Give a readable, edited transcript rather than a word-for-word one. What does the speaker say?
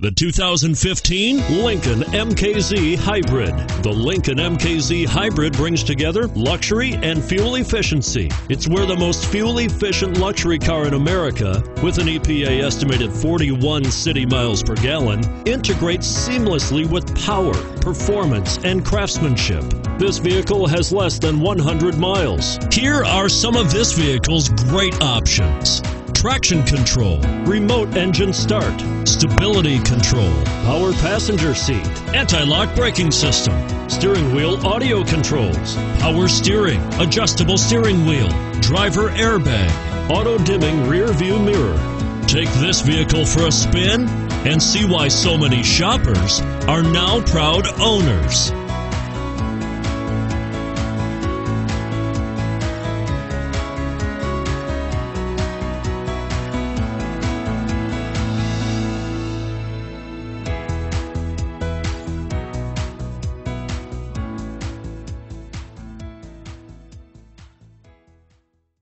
The 2015 Lincoln MKZ Hybrid. The Lincoln MKZ Hybrid brings together luxury and fuel efficiency. It's where the most fuel-efficient luxury car in America, with an EPA estimated 41 city miles per gallon, integrates seamlessly with power, performance, and craftsmanship. This vehicle has less than 100 miles. Here are some of this vehicle's great options: traction control, remote engine start, stability control, power passenger seat, anti-lock braking system, steering wheel audio controls, power steering, adjustable steering wheel, driver airbag, auto dimming rear view mirror. Take this vehicle for a spin and see why so many shoppers are now proud owners.